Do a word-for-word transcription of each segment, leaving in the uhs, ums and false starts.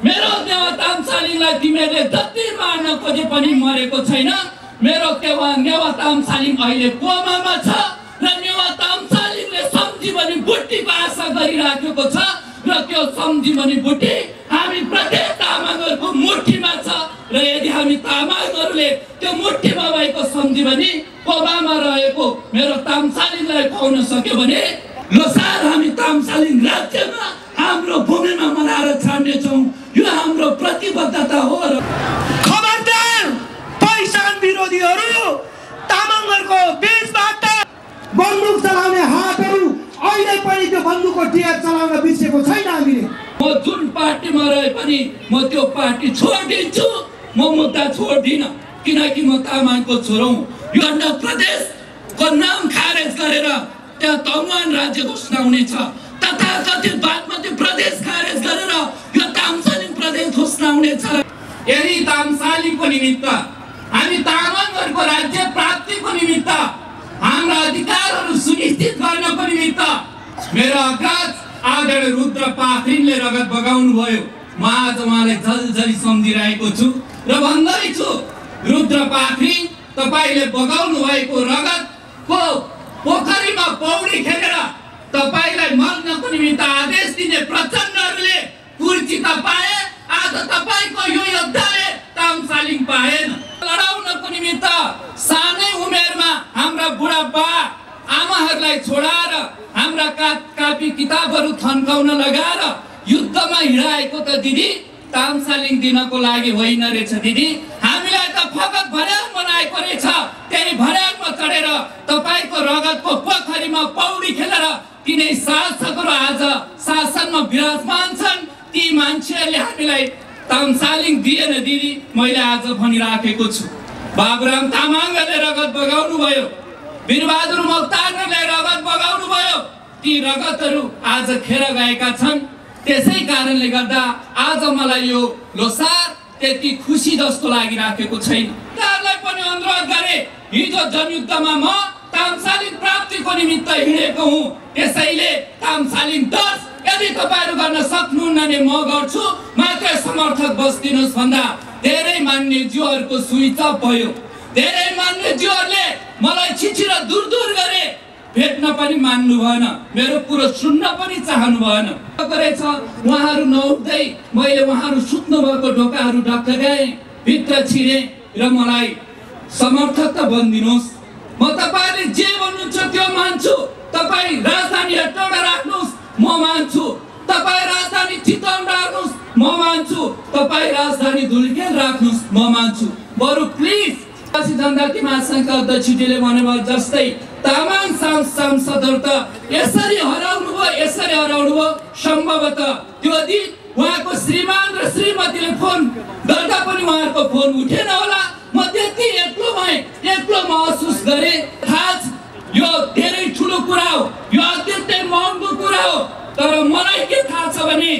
मेरो नेवा तामसालिङलाई तिमीहरूले जति मार्न खोजे पनि मरेको छैन। मेरो नेवा नेवा तामसालिङ अहिले कोमामा छ र नेवा तामसालिङले सम्झिबनी बुट्टीको आशा गरिराखेको छ र त्यो सम्झिबनी बुट्टी हामी प्रत्येक तामाङहरूको मुठीमा छ र यदि हामी तामाङहरूले त्यो मुठीमा भएको सम्झिबनी कोमामा रहेको मेरो तामसालिङलाई खुवाउन सक्यो भने लोसार हामी तामसालिङ राज्यमा हाम्रो भूमिमा मनाएर छाड्नेछौँ। यो हाम्रो प्रतिबद्धता हो। र खबरदार पहिचान विरोधीहरू तामाङहरूको बीचबाट बन्दुक चलाउने हातहरू अहिले पनि त्यो बन्दुकको टियर चलाउन बिर्सेको छैन हामीले। म जुन पार्टीमा रहे पनि म त्यो पार्टी छोडिदिन्छु। म मुद्दा छोड्दिनँ किनकि म तामाङको छोरो हुँ। यो अन्य प्रदेशको नाम खारेज गरेर त्यहाँ तमुवान राज्य घोषणा हुनेछ। तथाकथित बागमती प्रदेश खारेज गरेर यो तामसालिङ प्रदेश घोषणा हुनेछ। यदि तामसालिङको निमित्त हामी तामाङहरूको राज्य प्राप्तिको निमित्त हाम्रा अधिकारहरू सुनिश्चित गर्नको निमित्त मेरो अग्रज आदरणीय रुद्र पाखरिनले रगत बगाउनु भयो। म आज उहाँलाई जलजली सम्झिरहेको छु र भन्दैछु रुद्र पाखरिन तपाईले बगाउनु भएको रगतको पोखरीमा पौडी खेलेर तपाईलाई मर्नको निमित्त आदेश दिने प्रचण्डहरूले कुर्सी त पाए। आज तपाईको यो योद्धाले तामसालिङ पाएन। लडाउनको निमित्त सानै उमेरमा हाम्रा बुढाबा आमाहरूलाई छोडाएर हाम्रा कापी किताबहरू थन्काउन लगाएर युद्धमा हिँडाएको त दिदी तामसालिङ दिनको लागि होइन रहेछ। दिदी हामीलाई त फगत भर्याङ बनाएको रहेछ। त्यही भर्याङमा चढेर तपाईको रगतको पोखरीमा पौडी खेलेर तिनै शासकहरू आज शासनमा विराजमान छन्। ती मान्छेहरूले हामीलाई तामसालिङ दिएन दिदी। मैले आज भनिराखेको छु बाबुराम तामाङले रगत बगाउनु भयो, वीरबहादुर मोक्तानले रगत बगाउनु भयो। ती रगतहरू आज खेर गएका छन्। त्यसै कारणले गर्दा आज मलाई यो लोसार त्यति खुसी जस्तो लागिराखेको छैन। उनीहरूलाई पनि अनुरोध गरे हिजो जनयुद्धमा म तामसालिङ प्राप्तिको निमित्त हिँडेको हुँ। त्यसैले तामसालिङ दस यदि तपाईहरु गर्न सक्नुहुन्न भने म गर्छु मात्र समर्थक बस्दिनुस् भन्दा धेरै मान्यज्यूहरूको स्विच अफ भयो। धेरै मान्यज्यूहरूले मलाई छिचिर दूर दूर गरे, भेट्न पनि मान्नु भएन, मेरो कुरो सुन्न पनि चाहनु भएन। गरेछ उहाँहरू नउठ्दै मैले उहाँहरू सुत्नु भएको ढोकाहरू ढकढकाएँ, भित्र छिरे र मलाई समर्थक त बन्दिनुहोस्। म तपाईले जे भन्नुहुन्छ त्यो मान्छु। तपाई राजधानी हेटौडा राख्नुस् म मान्छु। तपाई राजधानी चितवन राख्नुस् म मान्छु। तपाई राजधानी धुलिखेल राख्नुस् म मान्छु। बरु प्लिज आदिवासी जनजाति महासंघका अध्यक्षजीले भनेको जस्तै तामाङ सांसदहरू त यसरी हराउनु भयो यसरी हराउनु भयो। सम्भवतः त्यो दिन उहाँको श्रीमान र श्रीमतीले फोन गर्दा पनि उहाँको फोन उठेन होला। म त्यति एक्लो भएँ, एक्लो महसुस गरेँ। थाहा छ यो धेरै ठुलो कुरा हो, यो अत्यन्तै महँगो कुरा हो। तर मलाई के थाहा छ भने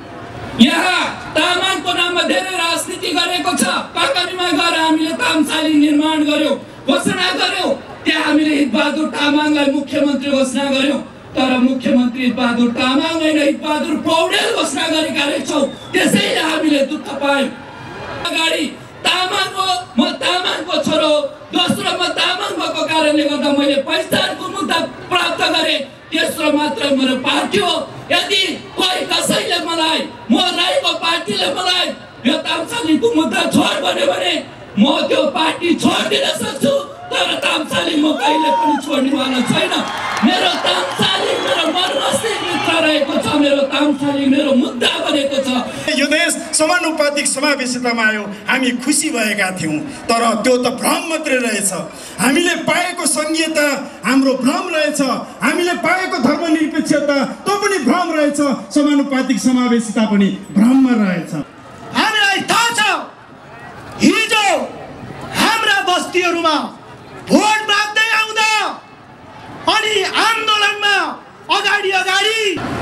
यहाँ तामाङको नाममा धेरै राजनीति गरेको छ। पाकारीमा गएर हामीले तामसालिङ निर्माण गर्यौं, घोषणा गर्यौं। त्यहाँ हामीले हितबहादुर तामाङलाई मुख्यमन्त्री घोषणा गर्यौं। तर मुख्यमन्त्री हितबहादुर तामाङ होइन, हितबहादुर पौडेल घोषणा गरेका रहेछौँ। त्यसैले हामीले दुःख पायौं। अगाडि तामाङ हो, म तामाङको छोरो, दोस्रो म तामाङ भएको कारणले गर्दा मैले पहिचानको मुद्दा प्राप्त गरेँ। तेस्रो मात्र मेरो पार्टी हो। यदि कोही कसैले मलाई म राईको पार्टीले मलाई यो तामसालिङको मुद्दा छोड भन्यो भने म त्यो पार्टी छोडिदिन सक्छु। तर तामसालिङ म कहिले पनि छोड्नेवाला छैन। मेरो तामसालिङ मेरो मर्मस्तिष्क रहेको छ। मेरो तामसालिङ मेरो मुद्दा बनेको छ। यो देश समानुपातिक समावेशितामा आयो, हामी खुसी भएका थियौँ। तर त्यो त भ्रम मात्रै रहेछ। हामीले पाएको संघीयता हाम्रो भ्रम रहेछ। हामीले पाएको धर्मनिरपेक्षता त्यो पनि भ्रम रहेछ। समानुपातिक समावेशिता पनि भ्रममा रहेछ। हामीलाई थाहा छ हिजो हाम्रा बस्तीहरूमा भोट माग्दै आउँदा अनि आन्दोलनमा अगाडि अगाडि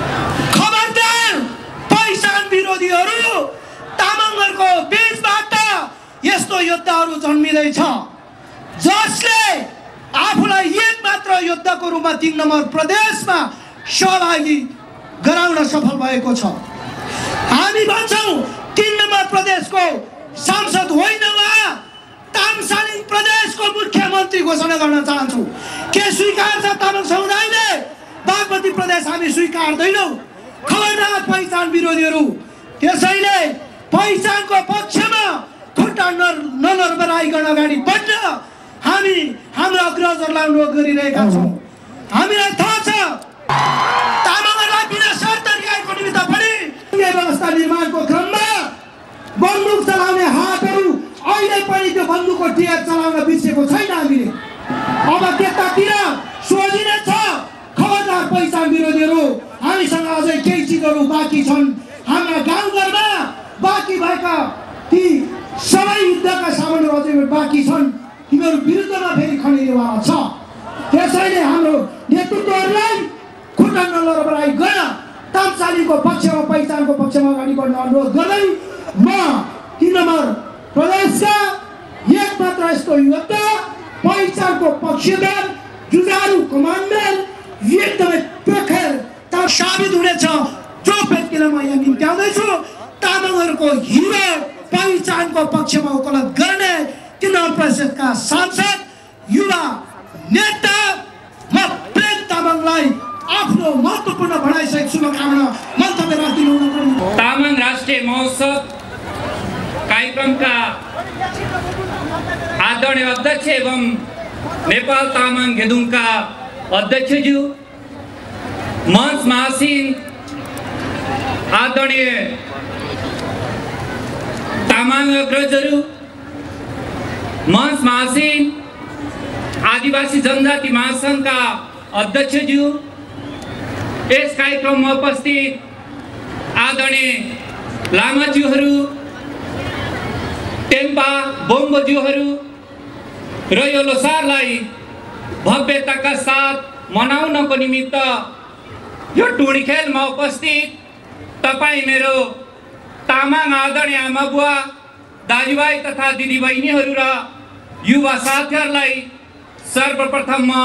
खबरदार पहिचान विरोधीहरू तामाङहरूको बीचबाट यस्तो योद्धाहरू जन्मिँदैछ जसले आफूलाई एक मात्र योद्धाको रूपमा तीन नम्बर प्रदेशमा सहभागी गराउन सफल भएको छ। हामी भन्छौँ ती अर्को मुख्यमन्त्री घोषणा गर्न चाहन्छु। के स्वीकार छ तामाङ समुदायले? बागमती प्रदेश हामी स्वीकार्दैनौँ। खबरदार पहिचान विरोधीहरू, त्यसैले पहिचानको पक्षमा खुट्टा ननरबराइकन अगाडि बढ्न हामी हाम्रो अग्रजहरूलाई अनुरोध गरिरहेका छौँ। हामीलाई थाहा छ तामाङहरूलाई बिना शर्त रिहाईको निमित्त पनि व्यवस्था निर्माणको क्रममा बन्दुक चलाउने हातहरू अहिले पनि त्यो बन्दुकको टियर चलाउन बिर्सेको छैन हामीले। अब त्यतातिर सोझिने छ। खबरदार पहिचान विरोधीहरू, हामीसँग अझै केही चिजहरू बाँकी छन्। हाम्रा गाउँघरमा बाँकी भएका ती सबै युद्धका सामानहरू अझै बाँकी छन्। तिमीहरू विरुद्धमा फेरि खनिनेवाला छ। त्यसैले हाम्रो नेतृत्वहरूलाई खुट्टा नलरबराई गर्न तामसालीको पक्षमा पहिचानको पक्षमा अगाडि बढ्न अनुरोध गर्दै म तीन नम्बर प्रदेशका एक मात्र यस्तो योद्धा पहिचानको पक्षधर जुझारु कमान्डर एकदमै प्रखर साबित हुनेछ जो व्यक्तिलाई म यहाँ निम्त्याउँदैछु। तामाङहरूको हिरो पहिचानको पक्षमा उपलब्ध गर्ने तीन परिषदका सांसद युवा नेता म प्रेम तामाङलाई आफ्नो महत्त्वपूर्ण भनाइसकेको शुभकामना मन्तव्य राखिदिनु। तामाङ राष्ट्रिय महोत्सव कार्यक्रमका आदरणीय अध्यक्ष एवं नेपाल तामाङ गेदुङका अध्यक्षज्यू, मञ्च महासिन आदरणीय तामाङ अग्रजहरू, मञ्च महासिन आदिवासी जनजाति महासङ्घका अध्यक्षज्यू, यस कार्यक्रममा उपस्थित आदरणीय लामाज्यूहरू, टेम्पा बोम्बोज्यूहरू र यो लोसारलाई भव्यताका साथ मनाउनको निमित्त यो टुँडी खेलमा उपस्थित तपाईँ मेरो तामाङ आदरणीय आमा बुवा, दाजुभाइ तथा दिदीबहिनीहरू र युवा साथीहरूलाई सर्वप्रथम म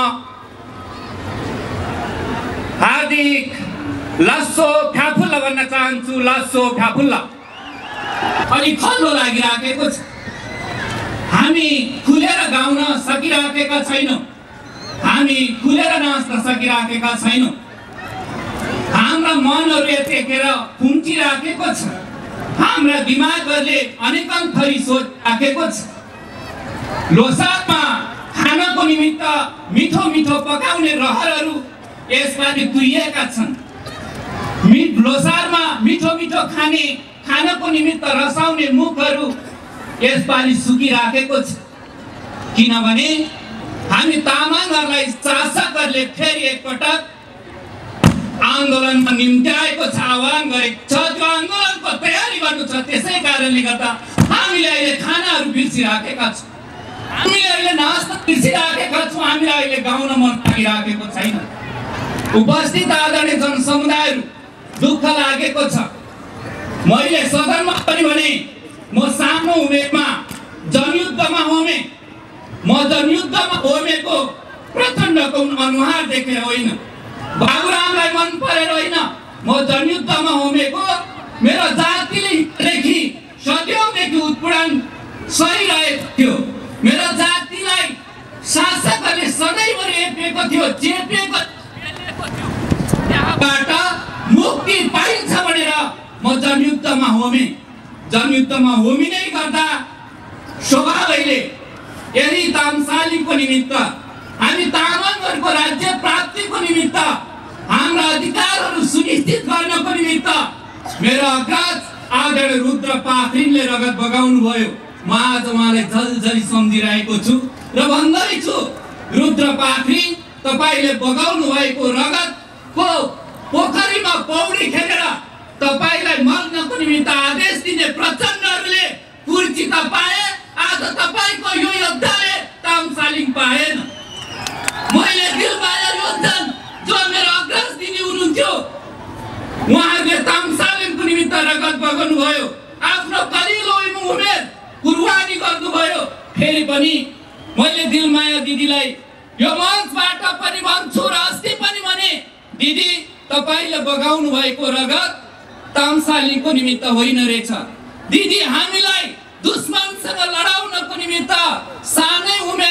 हार्दिक लासो फ्याफुल्ला भन्न चाहन्छु। लासो फ्याफुल्ला अनि खल्लो लागिराखेको छ। हामी खुलेर गाउन सकिराखेका छैनौँ, हामी खुलेर नाच्न सकिराखेका छैनौँ। हाम्रा मनहरू यतिखेर खुम्चिराखेको छ। हाम्रा दिमागहरूले अनेकन थरी सोच राखेको छ। लोसारमा खानको निमित्त मिठो मिठो पकाउने रहरहरू यसपालि तुरिएका छन्। मिठ लोसारमा मिठो मिठो खाने खानको निमित्त रसाउने मुखहरू यसपालि सुकिराखेको छ। किनभने हामी तामाङहरूलाई शासकहरूले फेरि एकपटक आन्दोलनमा निम्त्याएको छ, आह्वान गरेको छ। त्यो आन्दोलनको तयारी गर्नु छ। त्यसै कारणले गर्दा हामीले अहिले खानाहरू बिर्सिराखेका छौँ, हामीले अहिले नाच्न बिर्सिराखेका छौँ, हामीले अहिले गाउन मन लागिराखेको छैन। उपस्थित आदरणीय जनसमुदायहरू, दुःख लागेको छ। मैले सदनमा पनि भने म सानो उमेरमा जनयुद्धमा होमे। म जनयुद्धमा होमेको प्रचण्डको अनुहार देखेर होइन, बाबुरामलाई मन परेर होइन, म जनयुद्धमा होमेको मेरो जातिले देखि सदियौँदेखि उत्पीडन सहिरहेको थियो। मेरो जातिलाई शासकहरूले सधैँभरि एपिएको थियो, चेपिएको त्यहाँबाट मुक्ति पाइन्छ भनेर म जनयुद्धमा होमे। जनयुद्धमा होमिनै गर्दा स्वभावैले यदि तामसालीको निमित्त, हामी तामाङहरूको राज्य प्राप्तिको निमित्त, हाम्रा अधिकारहरू सुनिश्चित गर्नको निमित्त मेरो अग्रज आदरणीय रुद्र पाखरिनले रगत बगाउनु भयो। म आज उहाँलाई जलजली सम्झिरहेको छु र भन्दै छु, रुद्र पाखरिन, तपाईँले बगाउनु भएको रगतको पोखरीमा पौडी खेलेर तपाईलाई मर्नको निमित्त आदेश दिने प्रचण्डहरूले कुर्सी त पाए, आज तपाईँको यो योद्धाले तामसालिङ पाएन। मैले दिलबहादुर योद्धन जो मेरो अग्रज दिदी हुनुहुन्थ्यो, उहाँहरूले तामसालिङको निमित्त रगत बगाउनु भयो, आफ्नो कलिलो उमेर कुर्बानी गर्नुभयो। फेरि पनि मैले दिलमाया दिदीलाई यो मञ्चबाट पनि भन्छु र अस्ति पनि भने, दिदी तपाईले बगाउनु भएको रगत तामसालीको निमित्त होइन रहेछ। दिदी हामीलाई दुश्मनसँग लडाउनको निमित्त सानै उमेरमा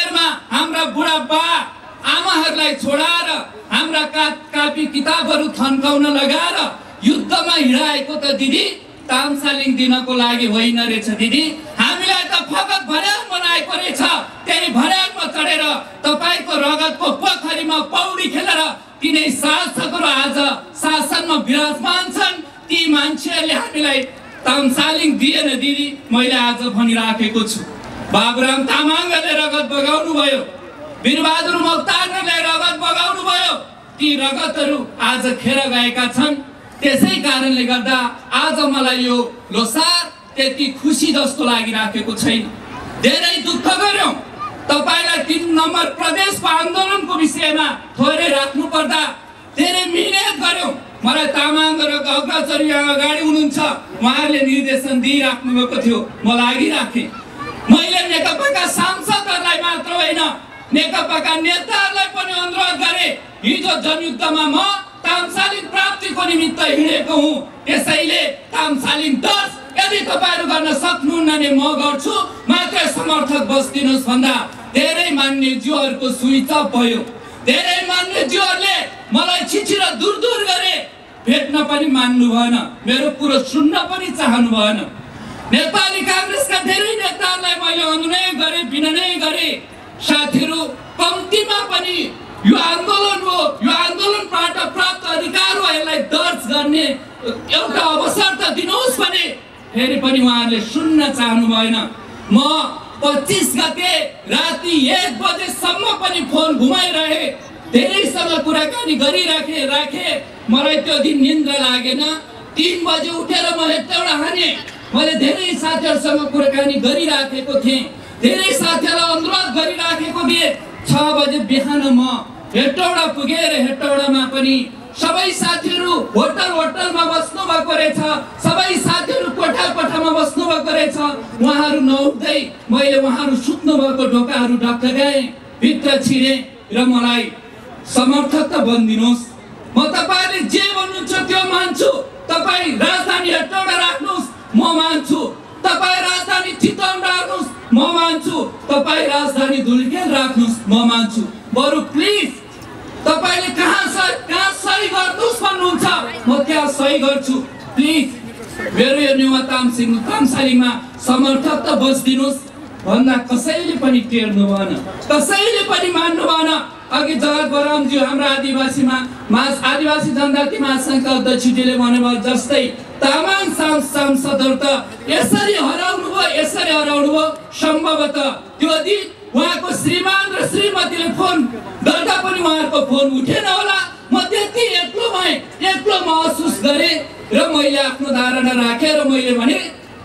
हाम्रा बुढाबा आमाहरूलाई छोडाएर हाम्रा का कापी किताबहरू थन्काउन लगाएर युद्धमा हिँडाएको त दिदी तामसालिङ दिनको लागि होइन रहेछ दिदी। हामीलाई त फगत भर्याङ बनाएको रहेछ। त्यही भर्याङमा चढेर तपाईको रगतको पोखरीमा पौडी खेलेर तिनै शासकहरू आज शासनमा विराजमान छन्। ती मान्छेहरूले हामीलाई तामसालिङ दिएन दिदी। मैले आज भनिराखेको छु, बाबुराम तामाङले रगत बगाउनु भयो, वीरबहादुर मोक्तानले रगत बगाउनु भयो। ती रगतहरू आज खेर गएका छन्। त्यसै कारणले गर्दा आज मलाई यो लोसार त्यति खुसी जस्तो लागिराखेको छैन। धेरै दुःख गर्यौं। तपाईलाई तीन नम्बर प्रदेशको आन्दोलनको विषयमा थोरै राख्नु पर्दा धेरै मिहिनेत गर्यौं। मलाई तामाङ र अग्रजहरू यहाँ अगाडि हुनुहुन्छ, उहाँहरूले निर्देशन दिइराख्नु भएको थियो, म लागिराखेँ। मैले नेकपाका सांसदहरूलाई मात्र होइन नेकपाका नेताहरूलाई पनि अनुरोध गरेँ। हिजो जनयुद्धमा म तामसालिङ प्राप्तिको निमित्त हिँडेको हुँ। त्यसैले तामसालिङ दस यदि तपाईहरु गर्न सक्नुहुन्न भने म गर्छु, मात्र समर्थक बस्दिनुस् भन्दा धेरै मान्यज्यूहरूको स्विच अफ भयो। धेरै मान्यज्यूहरूले मलाई छिचिर दूर दूर गरे, भेट्न पनि मान्नु भएन, मेरो कुरो सुन्न पनि चाहनु भएन। नेपाली कांग्रेसका धेरै नेताहरूलाई मैले अनुनय गरे, विनय गरे, साथीहरु कम्तीमा पनि यो आन्दोलन हो, यो आन्दोलनबाट प्राप्त अधिकार हो, यसलाई दर्ज गर्ने एउटा अवसर त दिनुहोस् भने फेरि पनि उहाँहरूले सुन्न चाहनु भएन। म पच्चीस गते राति एक बजेसम्म पनि फोन घुमाइरहे, धेरैसँग कुराकानी गरिराखे राखे मलाई त्यो दिन निन्द्रा लागेन। तीन बजे उठेर म हेटौडा हाने। मैले धेरै साथीहरुसँग कुराकानी गरिराखेको थिएँ, धेरै साथीहरुलाई अनुरोध गरिराखेको थिएँ। छ बजे बिहान म हेटौडा पुगेर हेटौडामा पनि सबै साथीहरु होटल होटलमा बस्नु भएको रहेछ, सबै साथीहरु कोठा कोठामा बस्नु भएको रहेछ। उहाँहरु नउठ्दै मैले उहाँहरु सुत्नु भएको ढोकाहरु ढकढकाए, भित्र छिरे र मलाई समर्थक त बन्दिनुहोस्, म तपाईले जे भन्नुहुन्छ त्यो मान्छु। तपाई राजधानी हेटौडा राख्नुस्, म मान्छु। तपाई राजधानी चितवन राख्नुस्, म मान्छु। तपाई राजधानी धुलिखेल राख्नुस्, म मान्छु। बरु प्लिज तपाईले कहाँ सही कहाँ सही गर्नुस् भन्नुहुन्छ, म त्यहाँ सही गर्छु। प्लिज मेरो यो नेवा तामसिङ तामसालिङमा समर्थक त बस्दिनुस् भन्दा कसैले पनि टेर्नु भएन, कसैले पनि मान्नु भएन। अघि जगत बरामज्यू हाम्रो आदिवासीमा मास आदिवासी जनजाति महासंघका अध्यक्षले भन्नुभयो जस्तै तामाङ सांसदहरु त यसरी हराउनु भयो, यसरी हराउनु भयो। सम्भवतः त्यो दिन उहाँको श्रीमान र श्रीमतीले फोन गर्दा पनि उहाँहरूको फोन उठेन होला। म त्यति एक्लो भएँ, एक्लो महसुस गरेँ र मैले आफ्नो धारणा राखेँ र मैले भने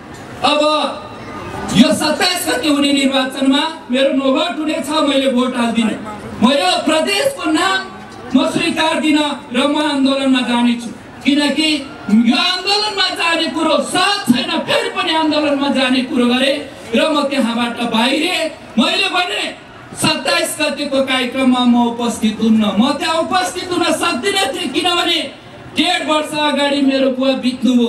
अब यो सत्ताइस गते हुने निर्वाचनमा मेरो नो भोट हुनेछ, मैले भोट हाल्दिनँ। मेरो प्रदेशको नाम म स्वीकार्दिन र म आन्दोलनमा जानेछु, किनकि यो आन्दोलनमा जाने कुरो साथ छैन। फेरि पनि आन्दोलनमा जाने कुरो गरे र म त्यहाँबाट बाहिरे। मैले भने सत्ताइस गतेको कार्यक्रममा म उपस्थित हुन्न, म त्यहाँ उपस्थित हुन सक्दिनँ थिएँ, किनभने डेढ वर्ष अगाडि मेरो बुवा बित्नुभयो।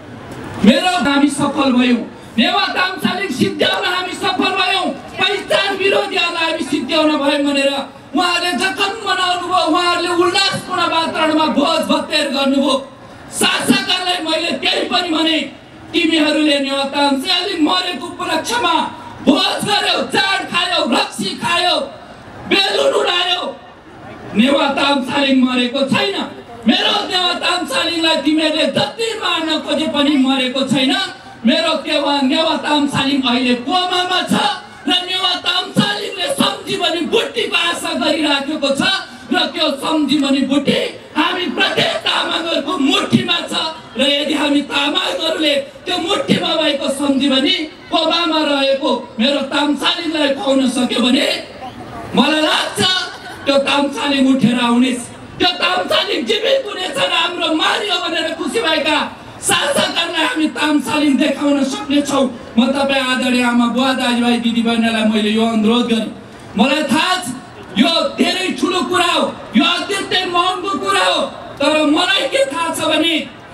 मेरो हामी सफल भयौँ, नेवा तामसालिङ सिद्ध्याउन हामी सफल भयौँ, पहिचान विरोधीहरूलाई हामी सिद्ध्याउन भयौँ भनेर उहाँहरूले जखन मनाउनु भयो, उहाँहरूले उल्लासपूर्ण वातावरणमा भोज भतेर गर्नुभयो। शासकहरूलाई मैले त्यही पनि भने तिमीहरूले नेवा तामसालिङ मरेको उपलक्ष्यमा भोज गर्यो, चाड खायो, रक्सी खायो, बेलुन उडायो। नेवा तामसालिङ मरेको छैन। मेरो नेवा तामसालिङलाई तिमीहरूले जति मार्न खोजे पनि मरेको छैन। मेरो नेवा नेवा तामसालिङ अहिले कोमामा छ र नेवा तामसालिङले सम्झिबनी बुट्टीको आशा गरिराखेको छ र त्यो सम्झिबनी बुट्टी हामी प्रत्येक तामाङहरूको मुठीमा छ र यदि हामी तामाङहरूले त्यो मुठीमा भएको सम्झिबनी कोमामा रहेको मेरो तामसालिङलाई खुवाउन सक्यो भने मलाई लाग्छ त्यो तामसालिङ उठेर आउनेछ, त्यो तामसालिङ जीवित हुनेछ र हाम्रो मारियो भनेर खुसी भएका शासकहरूलाई हामी तामसालिङ देखाउन सक्नेछौँ। म तपाईँ आदरणीय आमा बुवा दाजुभाइ दिदीबहिनीलाई मैले यो अनुरोध गरेँ। मलाई थाहा छ यो धेरै ठुलो कुरा हो, यो अत्यन्तै महँगो कुरा हो, तर मलाई के थाहा छ भने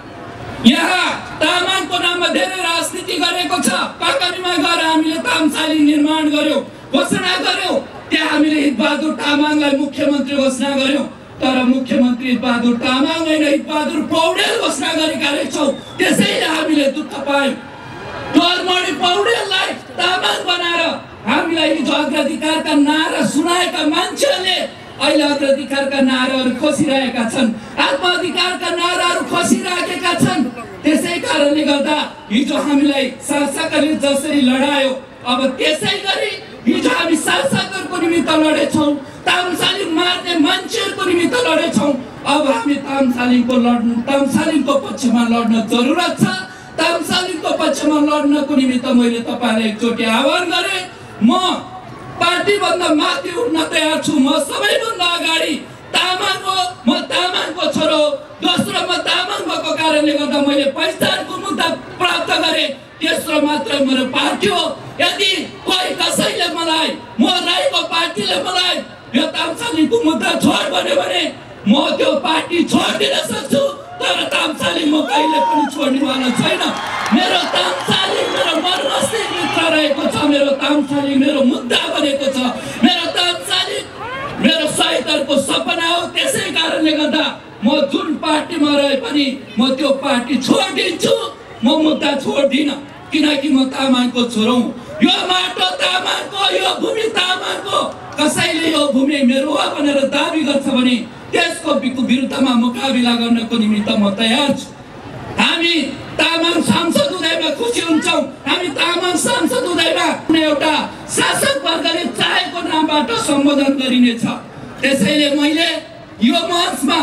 यहाँ तामाङको नाममा धेरै राजनीति गरेको छ। काकानीमा गएर हामीले तामसालिङ निर्माण गर्यौँ, घोषणा गर्यौँ, त्यहाँ हामीले बहादुर तामाङलाई मुख्यमन्त्री घोषणा गर्यौं तर मुख्यमन्त्री बहादुर तामाङ होइन बहादुर पौडेल घोषणा गरेका रहेछौँ त्यसैले हामीले दुःख पायौं डरमणि पौडेललाई तामाङ बनाएर हामीलाई हिजो अग्राधिकारका नारा सुनाएका मान्छेहरूले अहिले अग्राधिकारका नाराहरू खोसिरहेका छन् आत्माधिकारका नाराहरू खोसिराखेका छन् त्यसै कारणले गर्दा हिजो हामीलाई शासकहरूले जसरी लडायो अब त्यसै गरी हिजो हामी शासकहरूको निमित्त लडेछौँ तामसालिङ मार्ने मान्छेहरूको निमित्त लडेछौँ अब हामी तामसालिङको लड्नु तामसालिङको पक्षमा लड्न जरुरत छ तामसालिङको पक्षमा लड्नको निमित्त मैले तपाईँलाई एकचोटि आह्वान गरेँ म पार्टीभन्दा माथि उठ्न तयार छु म सबैभन्दा अगाडि तामाङ हो म तामाङको छोरो दोस्रो म तामाङ भएको कारणले गर्दा मैले पहिचानको मुद्दा प्राप्त गरेँ तेस्रो मात्र मेरो पार्टी हो यदि कोही कसैले मलाई म राईको पार्टीले मलाई यो तामसालिङको मुद्दा छोड भन्यो भने म त्यो पार्टी छोडिदिन सक्छु तर तामसालिङ म कहिले पनि छोड्नेवाला छैन मेरो तामसालिङ मेरो मर्मस्तिष्क मित्र रहेको छ मेरो तामसालिङ मेरो मुद्दा बनेको छ मेरो तामसालिङ मेरो शहीदहरूको सपना हो त्यसै कारणले गर्दा म जुन पार्टीमा रहे पनि म त्यो पार्टी छोडिदिन्छु म मुद्दा छोड्दिन किनकि म तामाङको छोरो हुँ यो माटो तामाङको यो भूमि तामाङको कसैले यो भूमि मेरो हो भनेर दाबी गर्छ भने त्यसको विरुद्धमा मुकाबिला गर्नको निमित्त म तयार छु हामी तामाङ सांसद हुँदैमा खुसी हुन्छौँ हामी तामाङ सांसद हुँदैमा कुनै एउटा शासक वर्गले चाहेको नामबाट सम्बोधन गरिनेछ त्यसैले मैले यो मञ्चमा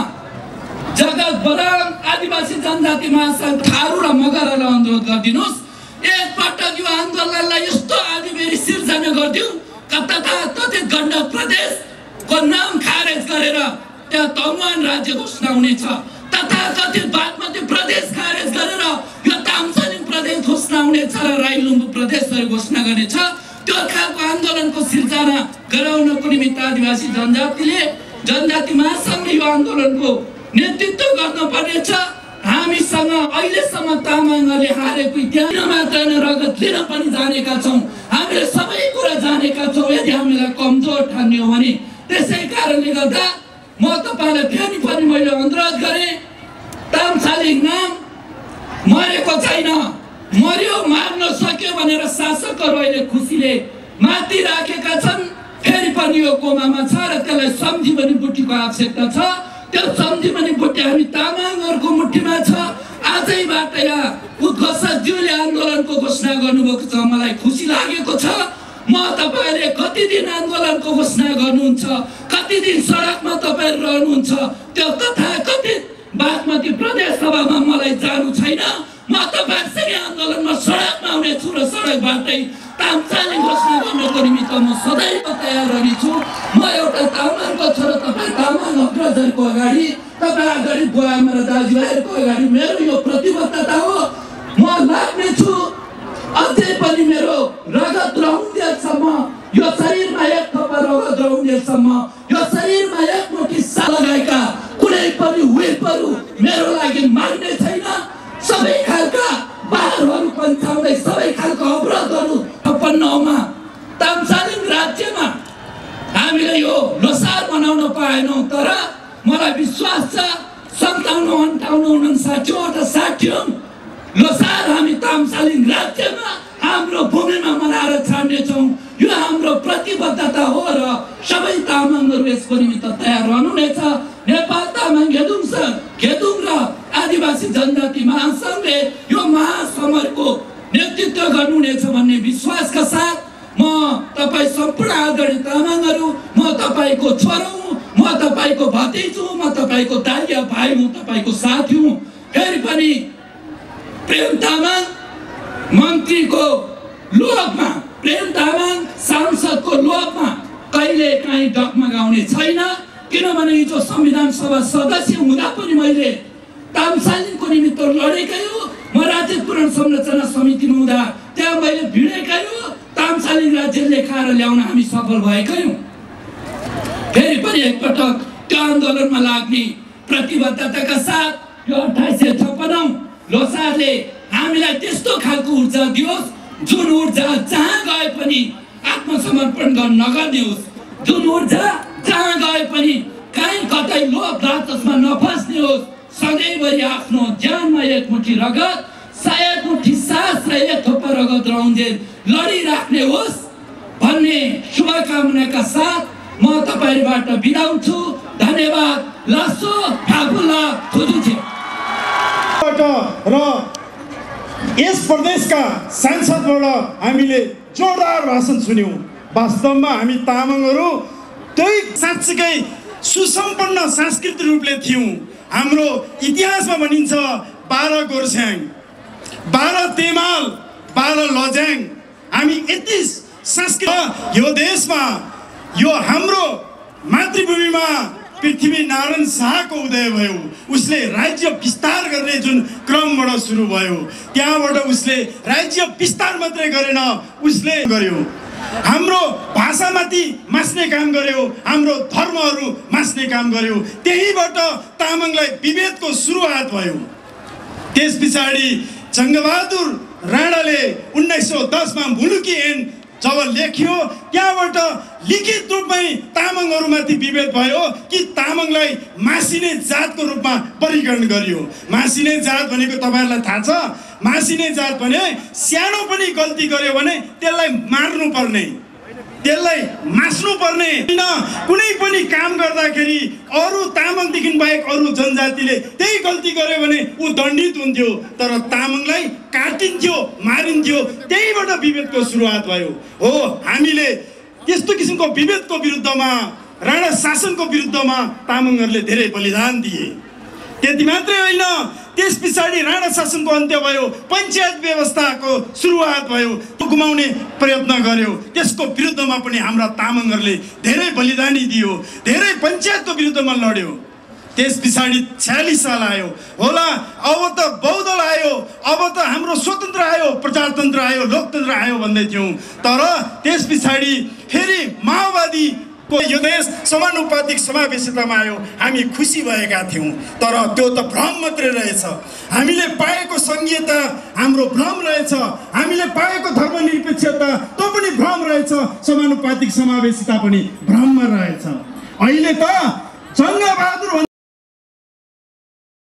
जगत बराङ आदिवासी जनजाति महासङ्घ थारू र मगरलाई अनुरोध गरिदिनुहोस् एकपटक यो आन्दोलनलाई यस्तो आदिबेरी सिर्जना गरिदिउँ तथा तथित गण्डक प्रदेशको नाम खारेज गरेर त्यहाँ तमुवान राज्य घोषणा हुनेछ तथा कथित बागमती प्रदेश खारेज गरेर यो तामसालिङ प्रदेश घोषणा हुनेछ र राई लिम्बू प्रदेशहरू घोषणा गर्नेछ त्यो खालको आन्दोलनको सिर्जना गराउनको निमित्त आदिवासी जनजातिले जनजाति महासङ्घले यो आन्दोलनको नेतृत्व गर्नुपर्नेछ हामीसँग अहिलेसम्म तामाङहरूले हारेको इतिहास मात्र रगत लिन पनि जानेका छौँ हामीले सबै कुरा जानेका छौँ यदि हामीलाई कमजोर ठान्ने हो भने त्यसै कारणले गर्दा म तपाईँलाई फेरि पनि मैले अनुरोध गरेँ तामसालिङ नाम मरेको छैन मर्यो मार्न सक्यो भनेर शासकहरू अहिले खुसीले माथि राखेका छन् फेरि पनि यो कोमामा छ र त्यसलाई सम्झिबनी बुट्टीको आवश्यकता छ त्यो सम्झिबनी बुट्टी हामी तामाङहरूको मुठीमा छ आजैबाट यहाँ उद्घोषकज्यूले आन्दोलनको घोषणा गर्नुभएको छ मलाई खुसी लागेको छ म तपाईहरुले कति दिन आन्दोलनको घोषणा गर्नुहुन्छ कति दिन सडकमा तपाईहरु रहनुहुन्छ त्यो तथाकथित बागमती प्रदेश सभामा मलाई जानु छैन म तपाईहरुसँगै आन्दोलनमा सडकमा आउने छु र सडकबाटै तामसालिङ घोषणा गर्नको निमित्त म सदैव तयार रहनेछु म एउटा तामाङको छोरो तपाई तामाङ अग्रजहरूको अगाडि तपाई अगाडि बुवाआमा र दाजुभाइहरूको अगाडि मेरो यो प्रतिबद्धता हो म लाग्ने छु अझै पनि मेरो रगत रहन्जेलसम्म यो शरीरमा एक थोपा रगत रहन्जेलसम्म यो शरीरमा एक मुठी साल लगाएका कुनै पनि विपहरू मेरो लागि माग्ने छैन सबै खालका बारहरू पन्छाउँदै सबै खालको अवरोधहरू छप्पन्नमा तामसालिङ राज्यमा हामीले यो लोसार मनाउन पाएनौँ तर मलाई विश्वास छ सन्ताउन्न अन्ठाउन्न उन्साठी वटा साठी लोसार हामी तामसालिङ राज्यमा हाम्रो भूमिमा मनाएर छाड्नेछौँ यो हाम्रो प्रतिबद्धता हो र सबै तामाङहरू यसको निमित्त तयार रहनुहुनेछ नेपाल तामाङ घेदुङ घेदुङ र आदिवासी जनजाति महासङ्घले यो महासमरको नेतृत्व गर्नुहुनेछ भन्ने विश्वासका साथ म तपाईँ सम्पूर्ण आदरणीय तामाङहरू म तपाईँको छोरो हुँ म तपाईँको भतिजो हुँ म तपाईँको दाइया भाइ हुँ तपाईँको साथी हुँ फेरि पनि प्रेम तामाङ मन्त्रीको लोभमा प्रेम तामाङ सांसदको लोभमा कहिले काहीँ डगमगाउने छैन किनभने हिजो संविधान सभा सदस्य हुँदा पनि मैले तामसालिङको निमित्त लडेकै हो म राज्य पुनः संरचना समितिमा हुँदा त्यहाँ मैले भिडेकै हो तामसालिङ राज्य लेखाएर ल्याउन हामी सफल भएकै हौँ फेरि पनि एकपटक त्यो आन्दोलनमा लाग्ने प्रतिबद्धताका साथ यो अठाइस सय छप्पन्न लोसारले हामीलाई त्यस्तो खालको ऊर्जा दियोस् जुन ऊर्जा जहाँ गए पनि आत्मसमर्पण गर्न नगर्ने होस् जुन ऊर्जा सधैँभरि आफ्नो ज्यानमा एक मुठी रगत सायद मुठी सास र एक थोपा रगत रहन्जेल लडिराख्ने होस् भन्ने शुभकामनाका साथ म तपाईहरुबाट बिदा हुन्छु। धन्यवाद। लासो फ्याफुल्ला थुजुछे र यस प्रदेशका सांसदबाट हामीले जोरदार भाषण सुन्यौं। वास्तवमा हामी तामाङहरू त्यही साँच्चै सुसम्पन्न सांस्कृतिक रूपले थियौं। हाम्रो इतिहासमा भनिन्छ बाह्र गोर्छ्याङ, बाह्र तेमाल, बाह्र लज्याङ। हामी यति सांस्कृतिक यो देशमा यो हाम्रो मातृभूमिमा पृथ्वी नारायण शाहको उदय भयो। उसले राज्य विस्तार गर्ने जुन क्रमबाट सुरु भयो, त्यहाँबाट उसले राज्य विस्तार मात्रै गरेन, उसले गर्यो हाम्रो भाषामाथि मास्ने काम गर्यो, हाम्रो धर्महरू मास्ने काम गर्यो। त्यहीबाट तामाङलाई विभेदको सुरुवात भयो। त्यस पछाडि जङ्गबहादुर राणाले उन्नाइस सौ दसमा मुलुकी ऐन जब लेखियो, त्यहाँबाट लिखित रूपमै तामाङहरूमाथि विभेद भयो कि तामाङलाई मासिने जातको रूपमा वर्गीकरण गरियो। मासिने जात भनेको तपाईहरुलाई थाहा छ, मासिने जात भने सानो पनि गल्ती गर्यो भने त्यसलाई मार्नु पर्ने, त्यसलाई मास्नु पर्ने। कुनै पनि काम गर्दाखेरि अरू तामाङदेखि बाहेक अरू जनजातिले त्यही गल्ती गर्यो भने ऊ दण्डित हुन्थ्यो, तर तामाङलाई काटिन्थ्यो, मारिन्थ्यो। त्यहीबाट विभेदको सुरुवात भयो। हो, हामीले त्यस्तो किसिमको विभेदको विरुद्धमा, राणा शासनको विरुद्धमा तामाङहरूले धेरै बलिदान दिए। त्यति मात्रै होइन, त्यस पछाडि राणा शासनको अन्त्य भयो, पञ्चायत व्यवस्थाको सुरुवात भयो, गुमाउने प्रयत्न गर्यो। त्यसको विरुद्धमा पनि हाम्रा तामाङहरूले धेरै बलिदानी दियो, धेरै पञ्चायतको विरुद्धमा लड्यो। त्यस पछाडि छयालिस साल आयो होला, अब त बहुदल आयो, अब त हाम्रो स्वतन्त्र आयो, प्रजातन्त्र आयो, लोकतन्त्र आयो भन्दै थियौँ। तर त्यस पछाडि फेरि माओवादी यो देश समानुपातिक समावेशितामा आयो। हामी खुसी भएका थियौँ, तर त्यो त भ्रम मात्रै रहेछ। हामीले पाएको संघीयता हाम्रो भ्रम रहेछ, हामीले पाएको धर्मनिरपेक्षता त्यो पनि भ्रम रहेछ, समानुपातिक समावेशिता पनि भ्रममा रहेछ। अहिले त जङ्गबहादुर